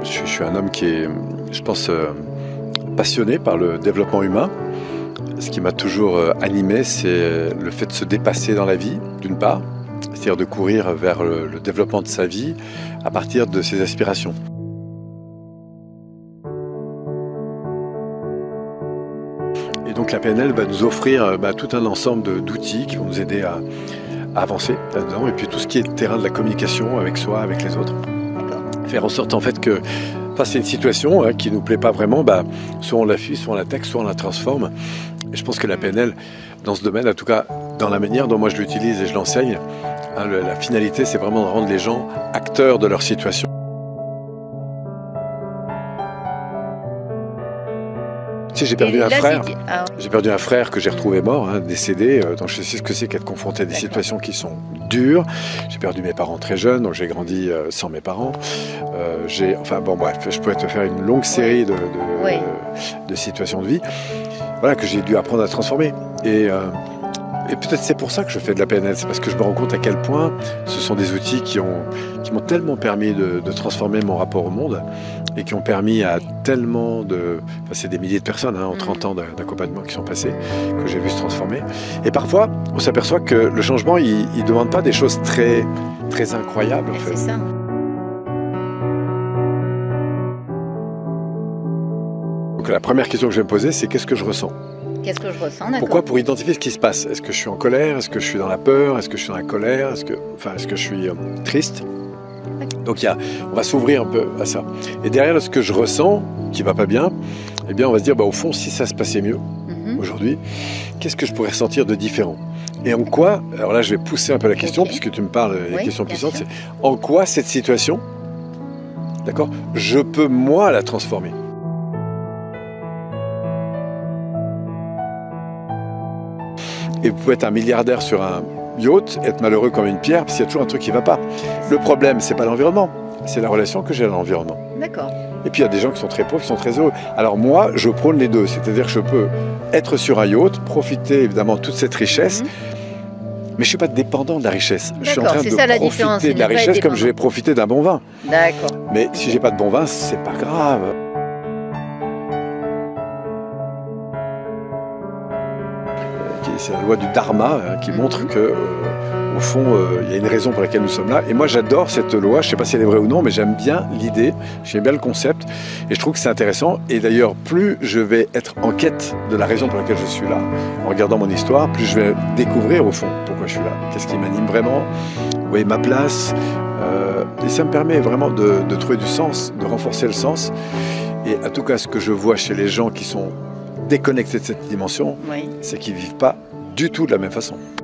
Je suis un homme qui est, je pense, passionné par le développement humain. Ce qui m'a toujours animé, c'est le fait de se dépasser dans la vie, d'une part, c'est-à-dire de courir vers le développement de sa vie à partir de ses aspirations. Et donc la PNL va nous offrir tout un ensemble d'outils qui vont nous aider à avancer là-dedans, et puis tout ce qui est terrain de la communication avec soi, avec les autres. Faire en sorte en fait que face à une situation qui ne nous plaît pas vraiment, soit on la fuit, soit on l'attaque, soit on la transforme. Et je pense que la PNL, dans ce domaine, en tout cas dans la manière dont moi je l'utilise et je l'enseigne, la finalité c'est vraiment de rendre les gens acteurs de leur situation. Tu sais, j'ai perdu un frère. J'ai perdu un frère que j'ai retrouvé mort, décédé. Donc je sais ce que c'est qu'être confronté à des situations qui sont dures. J'ai perdu mes parents très jeunes, donc j'ai grandi sans mes parents. Je pourrais te faire une longue série de situations de vie, voilà, que j'ai dû apprendre à transformer. Et peut-être c'est pour ça que je fais de la PNL, c'est parce que je me rends compte à quel point ce sont des outils qui m'ont tellement permis de transformer mon rapport au monde et qui ont permis à tellement c'est des milliers de personnes en 30 ans d'accompagnement qui sont passés, que j'ai vu se transformer. Et parfois, on s'aperçoit que le changement, il ne demande pas des choses très, très incroyables. En fait. C'est ça. Donc la première question que je vais me poser, c'est qu'est-ce que je ressens ? Qu'est-ce que je ressens, d'accord. Pourquoi ? Pour identifier ce qui se passe. Est-ce que je suis en colère ? Est-ce que je suis dans la peur ? Est-ce que je suis dans la colère ? Est-ce que je suis triste ? Donc on va s'ouvrir un peu à ça. Et derrière ce que je ressens, qui va pas bien, eh bien on va se dire, au fond, si ça se passait mieux aujourd'hui, qu'est-ce que je pourrais ressentir de différent ? Et en quoi, alors là je vais pousser un peu la question, puisque tu me parles des questions puissantes, c'est en quoi cette situation, d'accord, je peux moi la transformer ? Et vous pouvez être un milliardaire sur un yacht, être malheureux comme une pierre, parce qu'il y a toujours un truc qui ne va pas. Le problème, c'est pas l'environnement, c'est la relation que j'ai à l'environnement. D'accord. Et puis il y a des gens qui sont très pauvres, qui sont très heureux. Alors moi, je prône les deux, c'est-à-dire que je peux être sur un yacht, profiter évidemment de toute cette richesse, mais je ne suis pas dépendant de la richesse. Je suis en train de profiter de la richesse comme je vais profiter d'un bon vin. D'accord. Mais si j'ai pas de bon vin, c'est pas grave. C'est la loi du dharma qui montre que, au fond, il y a une raison pour laquelle nous sommes là. Et moi, j'adore cette loi. Je ne sais pas si elle est vraie ou non, mais j'aime bien l'idée, j'aime bien le concept. Et je trouve que c'est intéressant. Et d'ailleurs, plus je vais être en quête de la raison pour laquelle je suis là, en regardant mon histoire, plus je vais découvrir, au fond, pourquoi je suis là. Qu'est-ce qui m'anime vraiment ? Où est ma place ? Et ça me permet vraiment de trouver du sens, de renforcer le sens. Et en tout cas, ce que je vois chez les gens qui sont déconnectés de cette dimension, c'est qu'ils ne vivent pas du tout de la même façon.